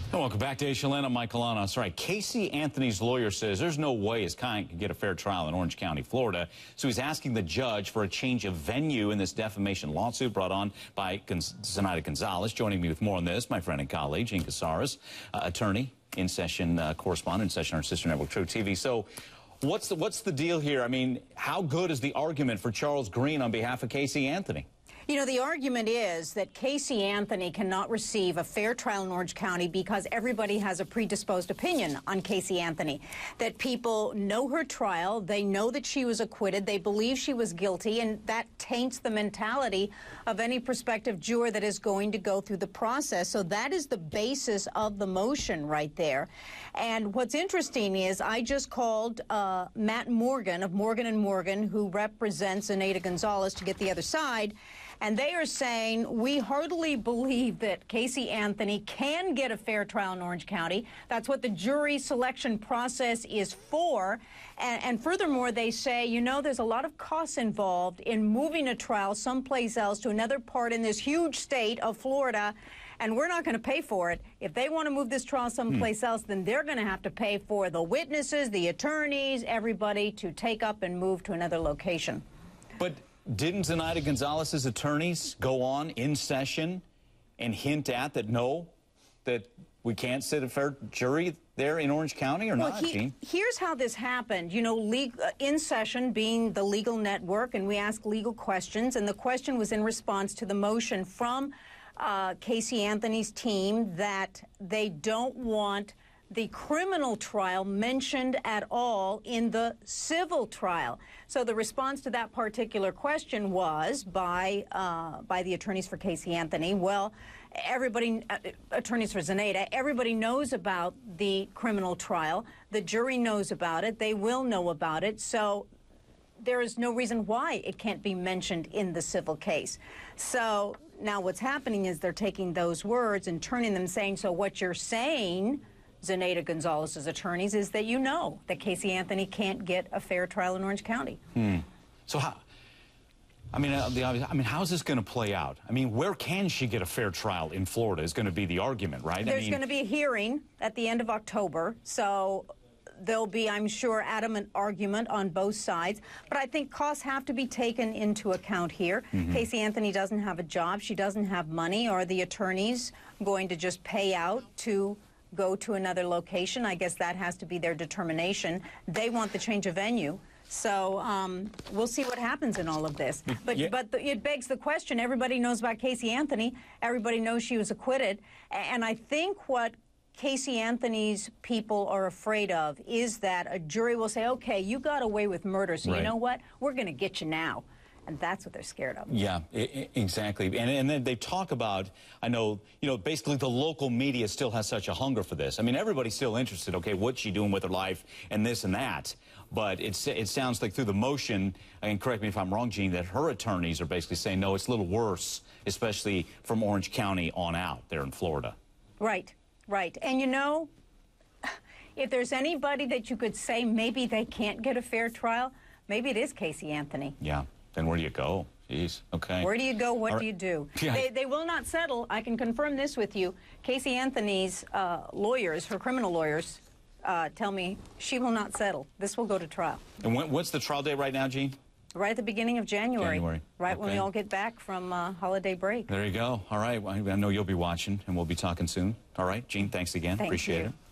And welcome back to Aisha. I'm Michael Anos. All right, Casey Anthony's lawyer says there's no way his client could get a fair trial in Orange County, Florida. So he's asking the judge for a change of venue in this defamation lawsuit brought on by Zenaida Gonzalez. Joining me with more on this, my friend and colleague, Gene Casares, attorney, in-session correspondent, in-session on our sister network, True TV. So what's the deal here? I mean, how good is the argument for Charles Green on behalf of Casey Anthony? You know, the argument is that Casey Anthony cannot receive a fair trial in Orange County because everybody has a predisposed opinion on Casey Anthony. That people know her trial, they know that she was acquitted, they believe she was guilty, and that taints the mentality of any prospective juror that is going to go through the process. So that is the basis of the motion right there. And what's interesting is I just called Matt Morgan of Morgan & Morgan, who represents Zenaida Gonzalez, to get the other side. And they are saying, we heartily believe that Casey Anthony can get a fair trial in Orange County. That's what the jury selection process is for. And furthermore, they say, you know, there's a lot of costs involved in moving a trial someplace else to another part in this huge state of Florida, and we're not going to pay for it. If they want to move this trial someplace else, then they're going to have to pay for the witnesses, the attorneys, everybody to take up and move to another location. But didn't Zenaida Gonzalez's attorneys go on in session and hint at that, no, that we can't sit a fair jury there in Orange County or not, Gene? Here's how this happened. You know, in session being the legal network, and we ask legal questions, and the question was in response to the motion from Casey Anthony's team that they don't want the criminal trial mentioned at all in the civil trial. So the response to that particular question was by the attorneys for Casey Anthony, well, everybody, attorneys for Zenaida, everybody knows about the criminal trial. The jury knows about it. They will know about it. So there is no reason why it can't be mentioned in the civil case. So now what's happening is they're taking those words and turning them, saying, so what you're saying, Zenaida Gonzalez's attorneys, is that you know that Casey Anthony can't get a fair trial in Orange County. So how? I mean, how's this going to play out? I mean, where can she get a fair trial in Florida is going to be the argument, right? There's going to be a hearing at the end of October, so there'll be, I'm sure, adamant argument on both sides. But I think costs have to be taken into account here. Casey Anthony doesn't have a job. She doesn't have money. Are the attorneys going to just pay out to go to another location? I guess that has to be their determination. They want the change of venue. So we'll see what happens in all of this. But it begs the question. Everybody knows about Casey Anthony. Everybody knows she was acquitted. And I think what Casey Anthony's people are afraid of is that a jury will say, okay, you got away with murder, so you know what? We're going to get you now. And that's what they're scared of. Yeah, exactly. And then they talk about, I know, you know, basically the local media still has such a hunger for this. I mean, everybody's still interested, okay, what's she doing with her life and this and that. But it sounds like through the motion, and correct me if I'm wrong, Gene, that her attorneys are basically saying, no, it's a little worse, especially from Orange County on out there in Florida. Right, right. And you know, if there's anybody that you could say maybe they can't get a fair trial, maybe it is Casey Anthony. Yeah. Then where do you go? Jeez, okay. Where do you go? What do you do? Yeah. They will not settle. I can confirm this with you. Casey Anthony's lawyers, her criminal lawyers, tell me she will not settle. This will go to trial. And what's the trial date right now, Gene? Right at the beginning of January. Right when we Okay. all get back from holiday break. There you go. All right. Well, I know you'll be watching, and we'll be talking soon. All right, Gene, thanks again. Thank Appreciate you. it.